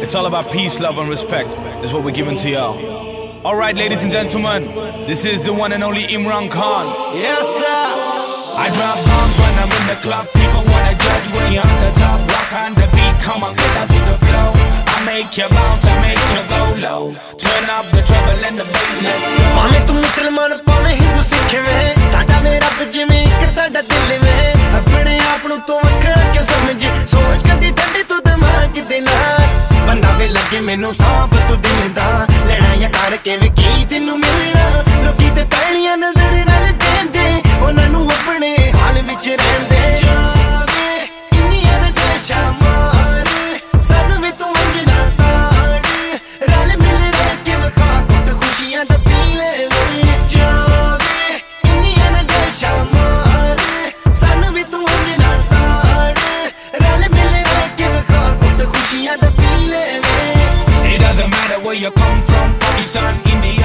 It's all about peace, love and respect. That's what we're giving to y'all. Alright, ladies and gentlemen, this is the one and only Imran Khan. Yes sir. I drop bombs when I'm in the club. People wanna judge when you're on the top. Rock on the beat, come on, get down to the flow. I make you bounce, I make you go low. Turn up the treble and the bass, let's go. Paame tu Musliman, paame Hindu Sikh mein, saada mera jiਵੇਂ ਇੱਕ ਸਾਡਾ ਦਿਲ में ਆਪਣੇ ਆਪ ਨੂੰ ਤੂੰ ਵੱਖਰਾ ਕਿਉਂ ਸਮਝੀ ਸੋਚ ਕਦੀ ਛੱਡੀ ਤੂੰ ਦਿਮਾਗ ਦੇ ਨਾਲ ਬੰਦਾ ਵੇ ਲੱਗੇ ਮੈਨੂੰ ਸਾਫ ਤੂੰ ਦਿਲ ਦਾ ਲੜਾਈਆਂ ਕਰਕੇ ਵੀ ਕੀ ਤੈਨੂੰ ਮਿਲਣਾ ਲੋਕੀ ਤੇ ਪੈਣੀਆਂ ਨਜ਼ਰ ਨਾਲ ਕਹਿੰਦੇ ਉਹਨਾਂ ਨੂੰ ਆਪਣੇ ਹਾਲ ਵਿੱਚ ਰਹਿੰਦੇ ਜਾਵੇ ਇੰਨੀਆਂ ਨਸ਼ਾ ਮਾਰ ਸਾਨੂੰ ਵੀ ਤੂੰ ਅੰਜਣਾ ਤਾੜ ਰਲ ਮਿਲ ਰਹਿ ਕੇ ਵਖਾ ਕੁੱਟ ਖੁਸ਼ੀਆਂ ਦਾ ਪੀ ਲੈ ਜਾਵੇ ਇੰਨੀਆਂ ਨਸ਼ਾ ਮਾਰ ਸਾਨੂੰ ਵੀ ਤੂੰ ਅੰਜਣਾ ਤਾੜ ਰਲ ਮਿਲ ਰਹਿ ਕੇ ਵਖਾ ਕੁੱਟ ਖੁਸ਼ੀਆਂ ਦਾ ਪੀ ਲੈ It doesn't matter where you come from, Pakistan, India